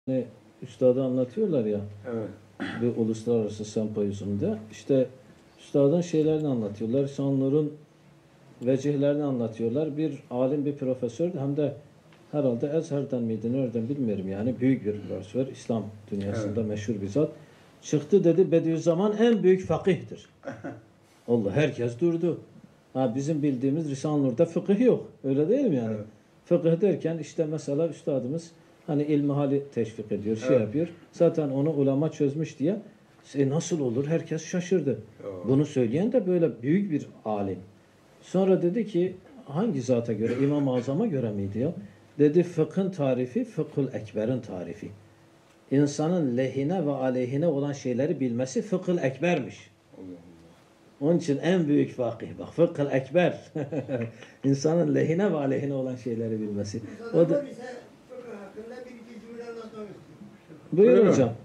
Hani üstadı anlatıyorlar ya Evet. bir uluslararası sempozyumda işte üstadın şeylerini anlatıyorlar. Sanur'un vecihlerini anlatıyorlar. Bir alim, bir profesör hem de herhalde Ezher'den miydi, nereden bilmiyorum yani büyük bir profesör. İslam Evet. dünyasında meşhur bir zat. Çıktı dedi Bediüzzaman en büyük fakihtir. Allah herkes durdu. Ha, bizim bildiğimiz Risale-i Nur'da fıkıh yok. Öyle değil mi yani? Evet. Fıkıh derken işte mesela üstadımız hani ilmihali teşvik ediyor, şey Evet. yapıyor. Zaten onu ulema çözmüş diye nasıl olur? Herkes şaşırdı. Doğru. Bunu söyleyen de böyle büyük bir alim. Sonra dedi ki hangi zata göre? İmam-ı Azam'a göre miydi ya? Dedi fıkhın tarifi, fıkhul ekberin tarifi. İnsanın lehine ve aleyhine olan şeyleri bilmesi fıkhul ekbermiş. Allah Allah. Onun için en büyük fakih bak fıkhul ekber. İnsanın lehine ve aleyhine olan şeyleri bilmesi. O da Bize fıkıh hakkında bir iki cümle anlatmak istiyorum. buyur Buyurun. hocam.